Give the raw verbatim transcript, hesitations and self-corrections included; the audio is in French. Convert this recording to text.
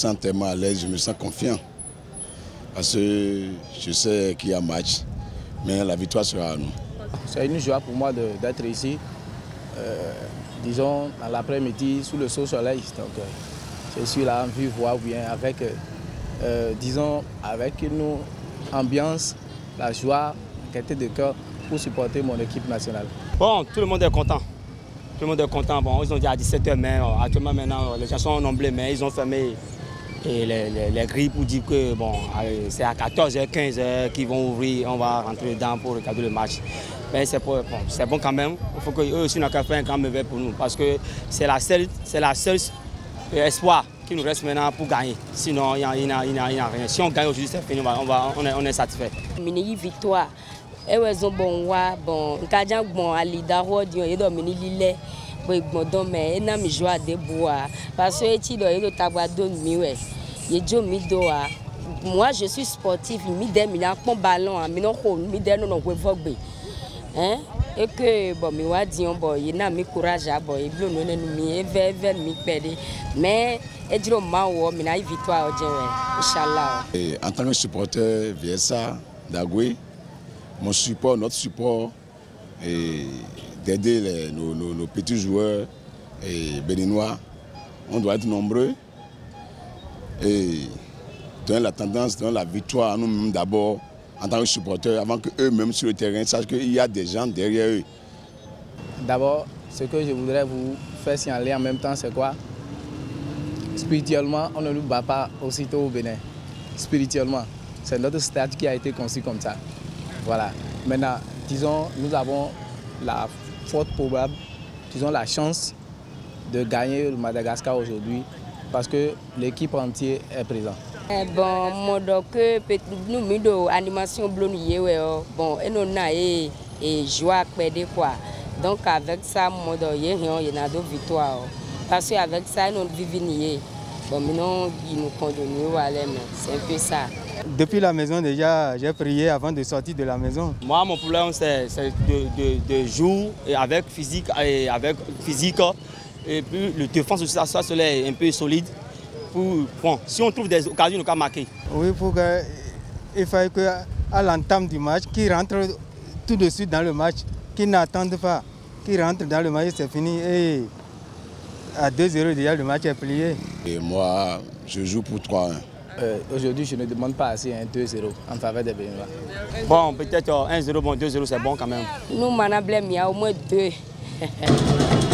sens tellement à l'aise, je me sens confiant. Parce que je sais qu'il y a match, mais la victoire sera à nous. C'est une joie pour moi d'être ici, euh, disons, dans l'après-midi, sous le saut soleil. Donc, euh, je suis là en vue, voir bien, avec, euh, disons, avec une ambiance, la joie, la gaieté de cœur pour supporter mon équipe nationale. Bon, tout le monde est content. Tout le monde est content. Bon, ils ont dit à dix-sept heures, mais actuellement, maintenant, les gens sont nombreux, mais ils ont fermé et les, les, les grilles pour dire que bon, c'est à quatorze heures, quinze heures qu'ils vont ouvrir, on va rentrer dedans pour regarder le match. Mais c'est bon, bon quand même. Il faut qu'eux aussi n'ont qu'à faire un grand mauvais pour nous parce que c'est la seule, c'est la seule espoir qui nous reste maintenant pour gagner. Sinon, il n'y a, il y a, il y a, il y a rien. Si on gagne aujourd'hui, c'est fini, on, va, on, est, on est satisfait. Mini victoire. Et ouais, bon, bon, quand bon, ali d'arroi, il y a mini lillet. Mais na mi joie de bois parce que tu dois le tabado miwe ye jo mi doa moi je suis sportif mi dem mi na pon ballon mi no ko mi dem no ko fogbe hein et que bon mi wa di on boy ye na mi courage a boy blo no nenu mi eve eve mi pede mais e diro ma wo mi na victoire ojenwe inchallah. Et en tant que supporter Viessa d'Agoué, mon support, notre support et d'aider nos, nos, nos petits joueurs et béninois. On doit être nombreux et donner la tendance, donner la victoire à nous-mêmes d'abord en tant que supporters, avant qu'eux-mêmes sur le terrain sachent qu'il y a des gens derrière eux. D'abord, ce que je voudrais vous faire signaler en même temps, c'est quoi? Spirituellement, on ne nous bat pas aussitôt au Bénin. Spirituellement, c'est notre stade qui a été conçu comme ça. Voilà. Maintenant, disons, nous avons la forte probable, disons la chance de gagner le Madagascar aujourd'hui parce que l'équipe entière est présente. Bon, moi donc nous mido animation blonnier bon et non na et joie perdre quoi. Donc avec ça moi donc il y a deux victoires parce que avec ça nous vivons bon maintenant il nous continue voilà c'est un peu ça. Depuis la maison déjà, j'ai prié avant de sortir de la maison. Moi, mon problème, c'est de, de, de jouer avec physique, et avec physique. Et puis, le défense aussi, ça, ça est un peu solide. Pour, bon, si on trouve des occasions, on peut marquer. Oui, pour que, il fallait qu'à l'entame du match, qu'ils rentrent tout de suite dans le match, qu'ils n'attendent pas, qu'ils rentrent dans le match, c'est fini. Et à deux zéro, déjà, le match est plié. Et moi, je joue pour trois un. Euh, Aujourd'hui, je ne demande pas assez un deux zéro en faveur des Béninois. Bon, peut-être un zéro, bon, deux zéro, c'est bon quand même. Nous, on a au moins deux.